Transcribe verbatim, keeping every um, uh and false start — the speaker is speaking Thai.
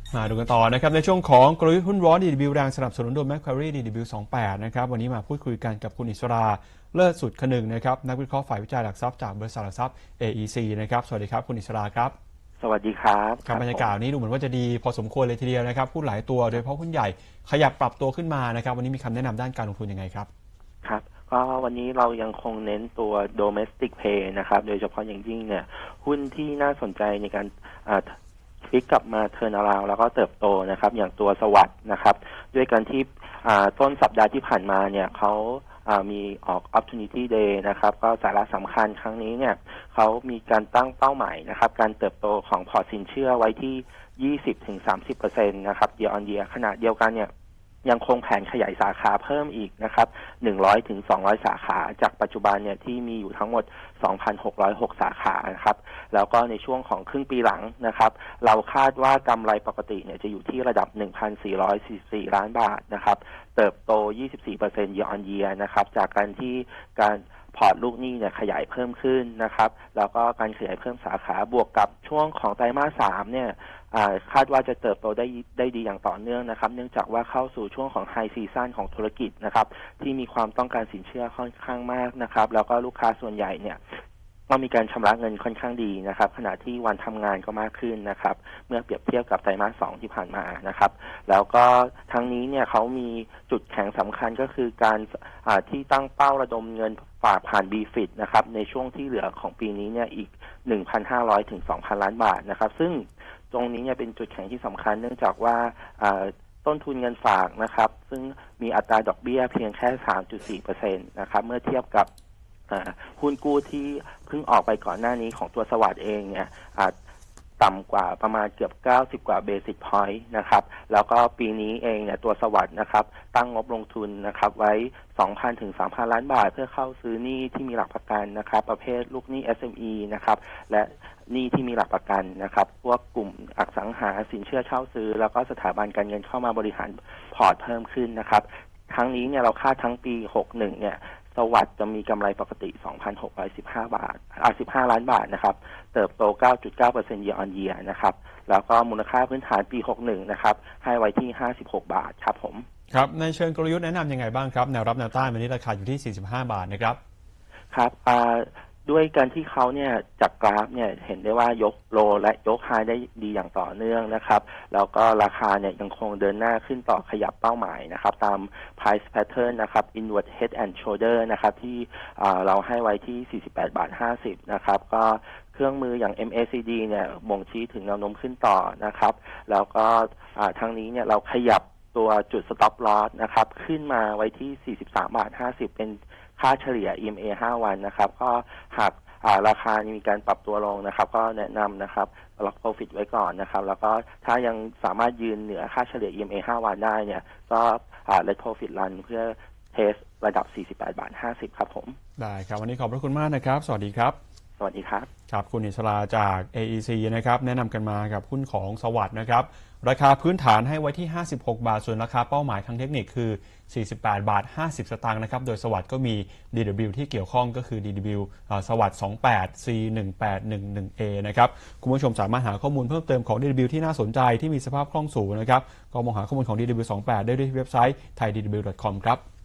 มาดูกันต่อนะครับในช่วงของกลยุทธ์หุ้นร้อน ดี ดับเบิลยู แรงสนับสนุนโดย Macquarie ดี ดับเบิลยู สองสิบแปดนะครับวันนี้มาพูดคุยกันกับคุณอิสราเลิศสุดขนึงนะครับนักวิเคราะห์ฝ่ายวิจัยหลักทรัพย์จากบริษัทหลักทรัพย์ เอ อี ซี นะครับสวัสดีครับคุณอิสราครับสวัสดีครับครับบรรยากาศนี้ดูเหมือนว่าจะดีพอสมควรเลยทีเดียวนะครับหุ้นหลายตัวโดยเฉพาะหุ้นใหญ่ขยับปรับตัวขึ้นมานะครับวันนี้มีคำแนะนำด้านการลงทุนยังไงครับครับก็วันนี้เรายังคงเน้นตัว domestic play นะครับโดยเฉพาะอย่างยิ่งเนี่ยหุ้นที่น่าสนใจในการพลิกกลับมาเทิร์นอราวด์แล้วก็เติบโตนะครับอย่างตัวสวัสด์นะครับด้วยการที่ต้นสัปดาห์ที่ผ่านมาเนี่ยเขามีออก opportunity day นะครับก็สาระสำคัญครั้งนี้เนี่ยเขามีการตั้งเป้าหมายนะครับการเติบโตของพอร์ตสินเชื่อไว้ที่ ยี่สิบถึงสามสิบเปอร์เซ็นต์ นะครับ year on year ขณะเดียวกันเนี่ยยังคงแผนขยายสาขาเพิ่มอีกนะครับหนึ่งร้อยถึงสองร้อยสาขาจากปัจจุบันเนี่ยที่มีอยู่ทั้งหมด สองพันหกร้อยหก สาขานะครับแล้วก็ในช่วงของครึ่งปีหลังนะครับเราคาดว่ากำไรปกติเนี่ยจะอยู่ที่ระดับ หนึ่งพันสี่ร้อยสี่สิบสี่ ล้านบาทนะครับเติบโต ยี่สิบสี่เปอร์เซ็นต์ year on year นะครับจากการที่การพอร์ตลูกหนี้เนี่ยขยายเพิ่มขึ้นนะครับแล้วก็การขยายเพิ่มสาขาบวกกับช่วงของไตรมาสสามเนี่ยคาดว่าจะเติบโตได้ได้ดีอย่างต่อเนื่องนะครับเนื่องจากว่าเข้าสู่ช่วงของไฮซีซั่นของธุรกิจนะครับที่มีความต้องการสินเชื่อค่อนข้างมากนะครับแล้วก็ลูกค้าส่วนใหญ่เนี่ยก็มีการชำระเงินค่อนข้างดีนะครับขณะที่วันทำงานก็มากขึ้นนะครับเมื่อเปรียบเทียบกับไตรมาสสองที่ผ่านมานะครับแล้วก็ทั้งนี้เนี่ยเขามีจุดแข็งสำคัญก็คือการที่ตั้งเป้าระดมเงินฝากผ่าน บี ฟิต นะครับในช่วงที่เหลือของปีนี้เนี่ยอีก หนึ่งพันห้าร้อย ถึง สองพัน ล้านบาทนะครับซึ่งตรงนี้เนี่ยเป็นจุดแข็งที่สำคัญเนื่องจากว่าต้นทุนเงินฝากนะครับซึ่งมีอัตราดอกเบี้ยเพียงแค่ สามจุดสี่เปอร์เซ็นต์ นะครับเมื่อเทียบกับหุ้นกู้ที่เพิ่งออกไปก่อนหน้านี้ของตัวสวัสด์เองเนี่ยต่ำกว่าประมาณเกือบเก้าสิบกว่าเบสิ c พอยต์นะครับแล้วก็ปีนี้เองเนี่ยตัวสวัสด์นะครับตั้งงบลงทุนนะครับไว้ สองพัน ถึง สามพัน ล้านบาทเพื่อเข้าซื้อหนี้ที่มีหลักประกันนะครับประเภทลูกหนี้ เอส เอ็ม อี นะครับและหนี้ที่มีหลักประกันนะครับพวกกลุ่มอสังหาสินเชื่อเช่าซื้อแล้วก็สถาบันการเงินเข้ามาบริหารพอร์ตเพิ่มขึ้นนะครับทั้งนี้เนี่ยเราคาดทั้งปีหกสิบเอ็ดเนี่ยสวัสด์จะมีกำไรปกติ สองพันหกร้อยสิบห้า บาทอ่าสิบห้า ล้านบาทนะครับเติบโต เก้าจุดเก้าเปอร์เซ็นต์ year on year นะครับแล้วก็มูลค่าพื้นฐานปีหกสิบเอ็ดนะครับให้ไว้ที่ห้าสิบหกบาทครับผมครับในเชิงกลยุทธ์แนะนำยังไงบ้างครับแนวรับแนวต้านวันนี้ราคาอยู่ที่สี่สิบห้าบาทนะครับครับอ่าด้วยการที่เขาเนี่ยจากกราฟเนี่ยเห็นได้ว่ายกโลและยกไฮได้ดีอย่างต่อเนื่องนะครับแล้วก็ราคาเนี่ยยังคงเดินหน้าขึ้นต่อขยับเป้าหมายนะครับตาม price pattern นะครับ inward head and shoulder นะครับที่เราให้ไว้ที่สี่สิบแปดบาทห้าสิบนะครับก็เครื่องมืออย่าง เอ็ม เอ ซี ดี เนี่ยบ่งชี้ถึงแนวโน้มขึ้นต่อนะครับแล้วก็ทั้งนี้เนี่ยเราขยับตัวจุด stop loss นะครับขึ้นมาไว้ที่สี่สิบสามบาทห้าสิบเป็นค่าเฉลี่ย อี เอ็ม เอ ห้าวันนะครับก็หากราคามีการปรับตัวลงนะครับก็แนะนำนะครับล็อก profit ไว้ก่อนนะครับแล้วก็ถ้ายังสามารถยืนเหนือค่าเฉลี่ย อี เอ็ม เอ ห้าวันได้เนี่ยก็ let profit run เพื่อเทสระดับสี่สิบแปดบาทห้าสิบครับผมได้ครับวันนี้ขอบพระคุณมากนะครับสวัสดีครับสวัสดีครับครับคุณอิสราจาก เอ อี ซี นะครับแนะนำกันมากับหุ้นของสวัสด์นะครับราคาพื้นฐานให้ไว้ที่ห้าสิบหกบาทส่วนราคาเป้าหมายทางเทคนิคคือสี่สิบแปดบาทห้าสิบสตางค์นะครับโดยสวัสด์ก็มี ดี ดับเบิลยู ที่เกี่ยวข้องก็คือ ดี ดับเบิลยู สวัสด์สองแปด ซี หนึ่งแปดหนึ่งหนึ่ง เอ นะครับคุณผู้ชมสามารถหาข้อมูลเพิ่มเติมของ ดี ดับเบิลยู ที่น่าสนใจที่มีสภาพคล่องสูงนะครับก็มองหาข้อมูลของ ดี ดับเบิลยู สองแปดได้ด้วยเว็บไซต์ ไทย ดี ดับเบิลยู ดอท คอม ครับ